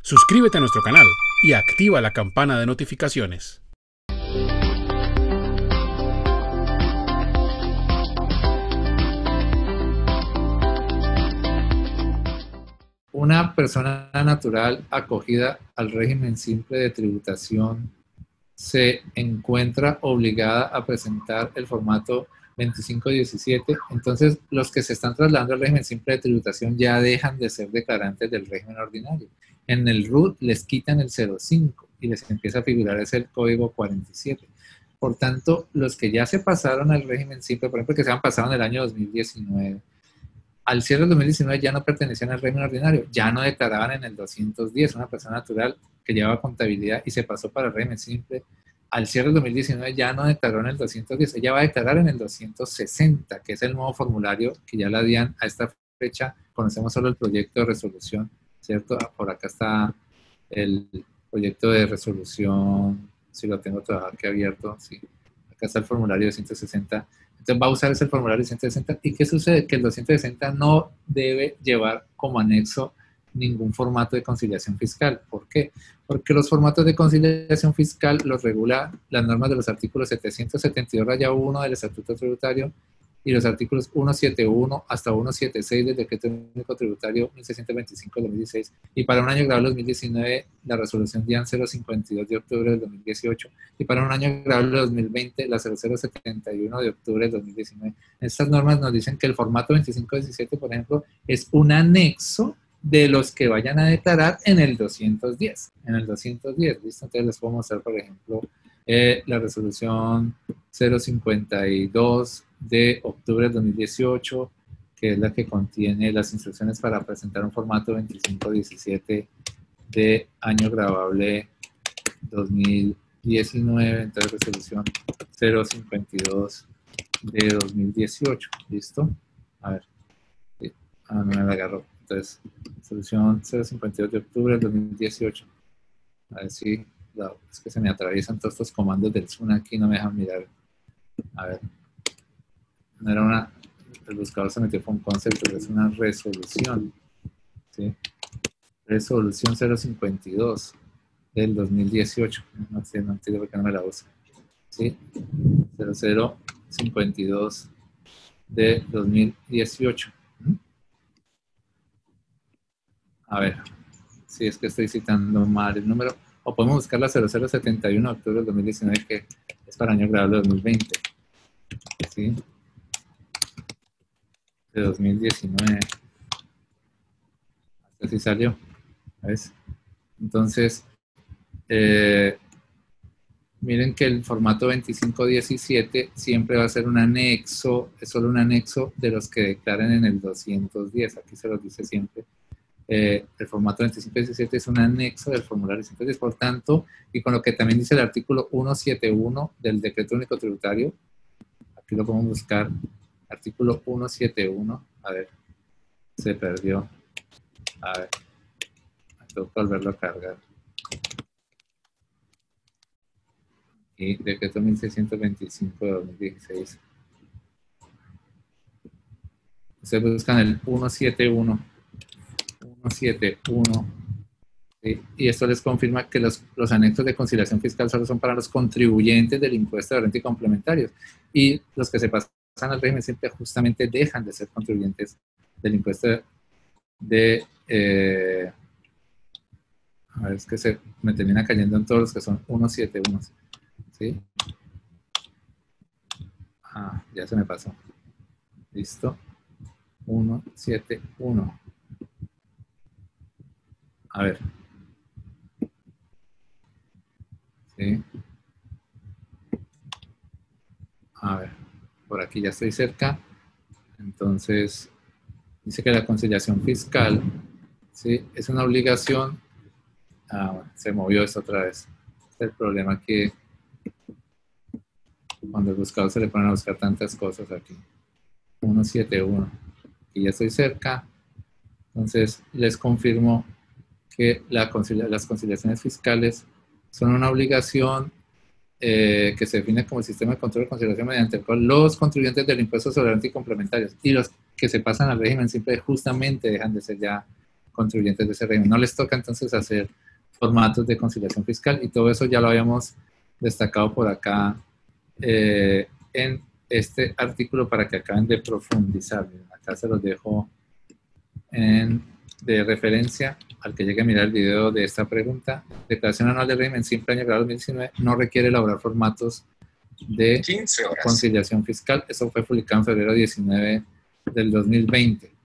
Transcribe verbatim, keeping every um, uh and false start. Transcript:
Suscríbete a nuestro canal y activa la campana de notificaciones. Una persona natural acogida al régimen simple de tributación se encuentra obligada a presentar el formato veinticinco diecisiete. Entonces, los que se están trasladando al régimen simple de tributación ya dejan de ser declarantes del régimen ordinario. En el R U T les quitan el cero cinco y les empieza a figurar ese el código cuarenta y siete. Por tanto, los que ya se pasaron al régimen simple, por ejemplo, que se han pasado en el año dos mil diecinueve, al cierre del dos mil diecinueve ya no pertenecían al régimen ordinario, ya no declaraban en el doscientos diez, una persona natural que llevaba contabilidad y se pasó para el régimen simple. Al cierre del dos mil diecinueve ya no declaró en el doscientos diez, ella va a declarar en el doscientos sesenta, que es el nuevo formulario que ya la DIAN a esta fecha, conocemos solo el proyecto de resolución, ¿cierto? Por acá está el proyecto de resolución, si lo tengo todavía aquí abierto, sí. Acá está el formulario de ciento sesenta. Entonces va a usar ese formulario ciento sesenta. ¿Y qué sucede? Que el doscientos sesenta no debe llevar como anexo ningún formato de conciliación fiscal. ¿Por qué? Porque los formatos de conciliación fiscal los regula las normas de los artículos setecientos setenta y dos raya uno del Estatuto Tributario y los artículos ciento setenta y uno hasta ciento setenta y seis del Decreto Único Tributario mil seiscientos veinticinco de dos mil dieciséis, y para un año grabable dos mil diecinueve la resolución DIAN cero cincuenta y dos de octubre del dos mil dieciocho, y para un año grabable dos mil veinte la cero cero setenta y uno de octubre del dos mil diecinueve. Estas normas nos dicen que el formato veinticinco diecisiete, por ejemplo, es un anexo de los que vayan a declarar en el doscientos diez. En el doscientos diez, ¿listo? Entonces les puedo mostrar, por ejemplo, eh, la resolución cero cincuenta y dos de octubre del dos mil dieciocho, que es la que contiene las instrucciones para presentar un formato veinticinco diecisiete de año grabable dos mil diecinueve, entonces resolución cero cincuenta y dos de dos mil dieciocho, ¿listo? A ver, sí. Ah, no me la agarró. Entonces, resolución cero cincuenta y dos de octubre del dos mil dieciocho. A ver si, no, es que se me atraviesan todos estos comandos del Zoom aquí, no me dejan mirar. A ver, no era una, el buscador se metió con concepto, pero es una resolución, ¿sí? Resolución cero cincuenta y dos del dos mil dieciocho, no sé, no entiendo por qué no me la usa, ¿sí? cero cero cincuenta y dos de dos mil dieciocho. A ver, si es que estoy citando mal el número, o podemos buscar la cero cero setenta y uno de octubre del dos mil diecinueve, que es para año grabable dos mil veinte, ¿sí? De dos mil diecinueve. Hasta así salió, ¿ves? Entonces, eh, miren que el formato veinticinco diecisiete siempre va a ser un anexo, es solo un anexo de los que declaren en el doscientos diez, aquí se los dice siempre. Eh, el formato veinticinco diecisiete es un anexo del formulario ciento diez, por tanto, y con lo que también dice el artículo ciento setenta y uno del Decreto Único Tributario, aquí lo podemos buscar, artículo ciento setenta y uno, a ver, se perdió, a ver, tengo que volverlo a cargar, y Decreto mil seiscientos veinticinco de dos mil dieciséis, ustedes buscan el ciento setenta y uno, ciento setenta y uno, ¿sí? Y esto les confirma que los, los anexos de conciliación fiscal solo son para los contribuyentes del impuesto de renta y complementarios, y los que se pasan al régimen simple justamente dejan de ser contribuyentes del impuesto de, de eh, a ver, es que se me termina cayendo en todos los que son ciento setenta y uno, ¿sí? Ah, ya se me pasó, listo, ciento setenta y uno, a ver, ¿sí? A ver, por aquí ya estoy cerca. Entonces, dice que la conciliación fiscal, ¿sí? Es una obligación. Ah, bueno, se movió esto otra vez. Este es el problema, que cuando el buscador se le ponen a buscar tantas cosas aquí. ciento setenta y uno. Y ya estoy cerca. Entonces, les confirmo que la concilia- las conciliaciones fiscales son una obligación Eh, que se define como el sistema de control de conciliación mediante el cual los contribuyentes del impuesto sobre renta y complementarios y los que se pasan al régimen simple justamente dejan de ser ya contribuyentes de ese régimen. No les toca entonces hacer formatos de conciliación fiscal y todo eso ya lo habíamos destacado por acá eh, en este artículo para que acaben de profundizar. Acá se los dejo en, de referencia al que llegue a mirar el video de esta pregunta. Declaración anual del régimen simple año dos mil diecinueve no requiere elaborar formatos de conciliación fiscal. Eso fue publicado en febrero diecinueve del dos mil veinte.